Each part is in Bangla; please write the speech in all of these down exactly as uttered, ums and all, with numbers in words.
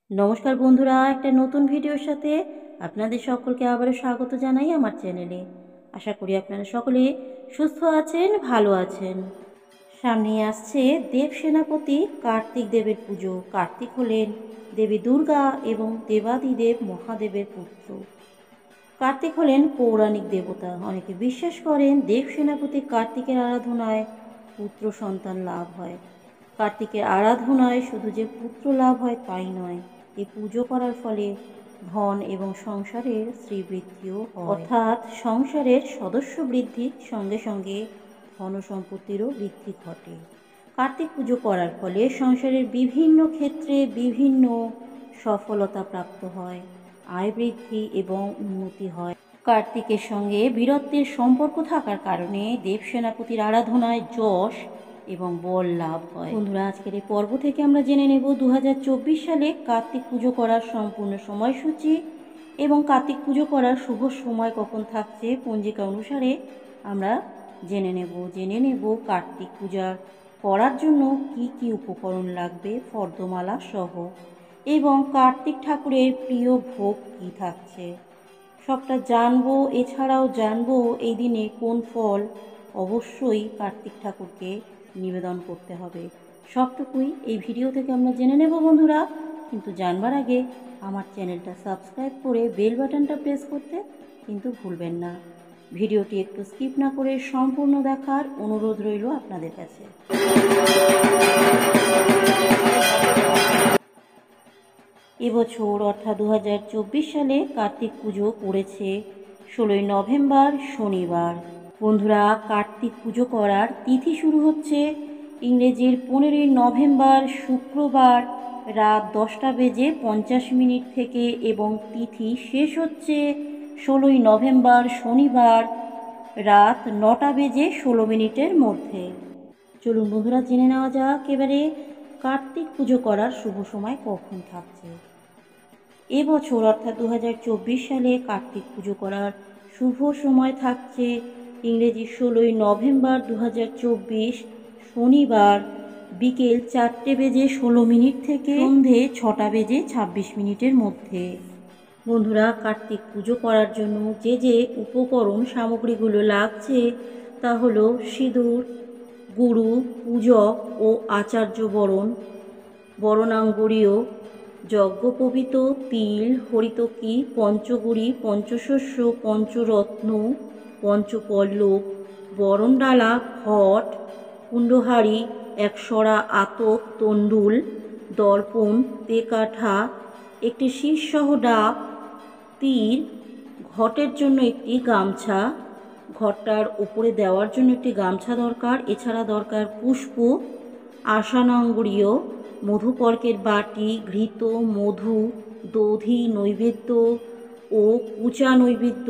নমস্কার বন্ধুরা, একটা নতুন ভিডিওর সাথে আপনাদের সকলকে আবারও স্বাগত জানাই আমার চ্যানেলে। আশা করি আপনারা সকলে সুস্থ আছেন, ভালো আছেন। সামনে আসছে দেব সেনাপতি কার্তিক দেবের পুজো। কার্তিক হলেন দেবী দুর্গা এবং দেবাদিদেব মহাদেবের পুত্র। কার্তিক হলেন পৌরাণিক দেবতা। অনেকে বিশ্বাস করেন দেব সেনাপতি কার্তিকের আরাধনায় পুত্র সন্তান লাভ হয়। কার্তিকের আরাধনায় শুধু যে পুত্র লাভ হয় তাই নয়, এই পুজো করার ফলে ধন এবং সংসারের শ্রীবৃদ্ধিও হয়, অর্থাৎ সংসারের সদস্য বৃদ্ধির সঙ্গে সঙ্গে ধন সম্পত্তিরও বৃদ্ধি ঘটে। কার্তিক পুজো করার ফলে সংসারের বিভিন্ন ক্ষেত্রে বিভিন্ন সফলতা প্রাপ্ত হয়, আয় বৃদ্ধি এবং উন্নতি হয়। কার্তিকের সঙ্গে বীরত্বের সম্পর্ক থাকার কারণে দেব সেনাপতির আরাধনায় যশ এবং বল লাভ হয়। বন্ধুরা, আজকের এই পর্ব থেকে আমরা জেনে নেব দু হাজার চব্বিশ সালে কার্তিক পুজো করার সম্পূর্ণ সময়সূচি এবং কার্তিক পুজো করার শুভ সময় কখন থাকছে পঞ্জিকা অনুসারে আমরা জেনে নেব জেনে নেব কার্তিক পূজা করার জন্য কি কি উপকরণ লাগবে, ফর্দমালা সহ, এবং কার্তিক ঠাকুরের প্রিয় ভোগ কি থাকছে সবটা জানবো। এছাড়াও জানবো এই দিনে কোন ফল অবশ্যই কার্তিক ঠাকুরকে নিবেদন করতে হবে। সবটুকুই এই ভিডিও থেকে আমরা জেনে নেব বন্ধুরা। কিন্তু জানবার আগে আমার চ্যানেলটা সাবস্ক্রাইব করে বেল বাটনটা প্রেস করতে কিন্তু ভুলবেন না। ভিডিওটি একটু স্কিপ না করে সম্পূর্ণ দেখার অনুরোধ রইল আপনাদের কাছে। এবছর অর্থাৎ দু হাজার চব্বিশ সালে কার্তিক পুজো পড়েছে ষোলোই নভেম্বর শনিবার। বন্ধুরা, কার্তিক পুজো করার তিথি শুরু হচ্ছে ইংরেজির পনেরোই নভেম্বর শুক্রবার রাত দশটা বেজে পঞ্চাশ মিনিট থেকে এবং তিথি শেষ হচ্ছে ষোলোই নভেম্বর শনিবার রাত নটা বেজে ষোলো মিনিটের মধ্যে। চলুন বন্ধুরা, জেনে নেওয়া যাক এবারে কার্তিক পুজো করার শুভ সময় কখন থাকছে। এবছর অর্থাৎ দু হাজার চব্বিশ সালে কার্তিক পুজো করার শুভ সময় থাকছে ইংরেজি ষোলোই নভেম্বর দু হাজার চব্বিশ শনিবার বিকেল চারটে বেজে ষোলো মিনিট থেকে সন্ধে ছটা বেজে ছাব্বিশ মিনিটের মধ্যে। বন্ধুরা, কার্তিক পুজো করার জন্য যে যে উপকরণ সামগ্রীগুলো লাগছে তা হলো সিঁদুর, গুরু, পূজক ও আচার্য বরণ, বরণাঙ্গুরীয়, যজ্ঞোপবীত, তিল, হরিতকি, পঞ্চগুড়ি, পঞ্চশস্য, পঞ্চরত্ন, পঞ্চপল্লব, বরণডালা, ঘট, কুণ্ডহারি, একশরা আতপ, তণ্ডুল, দর্পণ, তেকাঠা, একটি শীষসহ ডাব, তীর, ঘটের জন্য একটি গামছা, ঘরটার উপরে দেওয়ার জন্য একটি গামছা দরকার। এছাড়া দরকার পুষ্প, আশানাঙ্গুরীয়, মধুপর্কের বাটি, ঘৃত, মধু, দধি নৈবেদ্য ও কুচা নৈবেদ্য,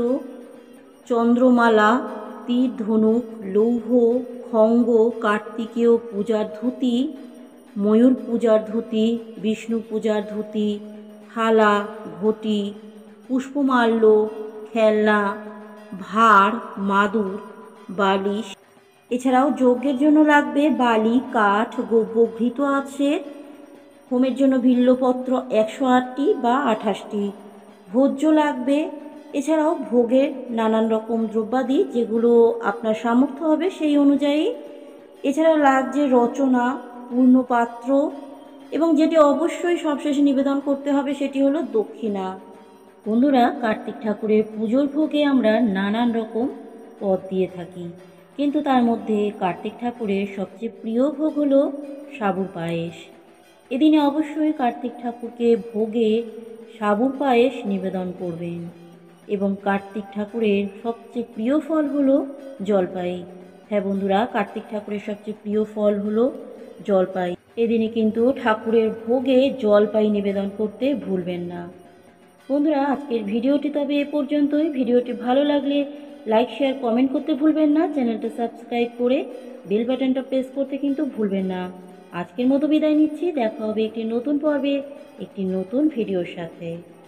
চন্দ্রমালা, তীর ধনুক, লৌহ, খঙ্গ, কার্তিকেয় পূজার ধুতি, ময়ূর পূজার ধুতি, বিষ্ণু পূজার ধুতি, থালা, ঘটি, পুষ্পমাল্য, খেলনা, ভাঁড়, মাদুর, বালিশ। এছাড়াও যজ্ঞের জন্য লাগবে বালি, কাঠ, গব্য, ঘৃত আছে। হোমের জন্য বিল্লপত্র একশো আটটি বা আঠাশটি, ভোজ্য লাগবে। এছাড়াও ভোগের নানান রকম দ্রব্যাদি যেগুলো আপনার সামর্থ্য হবে সেই অনুযায়ী। এছাড়া লাগছে রচনা, পূর্ণপাত্র, এবং যেটি অবশ্যই সবশেষে নিবেদন করতে হবে সেটি হলো দক্ষিণা। বন্ধুরা, কার্তিক ঠাকুরের পুজোর ভোগে আমরা নানান রকম পদ দিয়ে থাকি, কিন্তু তার মধ্যে কার্তিক ঠাকুরের সবচেয়ে প্রিয় ভোগ হলো সাবুর পায়েস। এদিনে অবশ্যই কার্তিক ঠাকুরকে ভোগে সাবুর পায়েস নিবেদন করবেন। এবং কার্তিক ঠাকুরের সবচেয়ে প্রিয় ফল হলো জলপাই। হ্যাঁ বন্ধুরা, কার্তিক ঠাকুরের সবচেয়ে প্রিয় ফল হলো জলপাই। এদিনে কিন্তু ঠাকুরের ভোগে জলপাই নিবেদন করতে ভুলবেন না। বন্ধুরা, আজকের ভিডিওটি তবে এ পর্যন্তই। ভিডিওটি ভালো লাগলে লাইক, শেয়ার, কমেন্ট করতে ভুলবেন না। চ্যানেলটা সাবস্ক্রাইব করে বেল বাটনটা প্রেস করতে কিন্তু ভুলবেন না। আজকের মতো বিদায় নিচ্ছি। দেখা হবে একটি নতুন পর্বে একটি নতুন ভিডিওর সাথে।